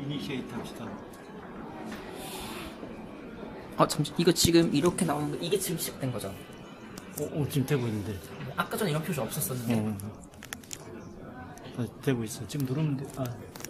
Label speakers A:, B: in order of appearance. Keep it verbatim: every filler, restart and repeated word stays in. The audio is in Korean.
A: 이니시에이트 합시다.
B: 아 잠시 이거 지금 이렇게 나오는 거 이게 지금 시작된 거잖아.
A: 어, 어 지금 되고 있는데.
B: 아까 전에 이런 표시 없었었는데.
A: 어, 어. 아, 되고 있어. 지금 누르면 돼. 아.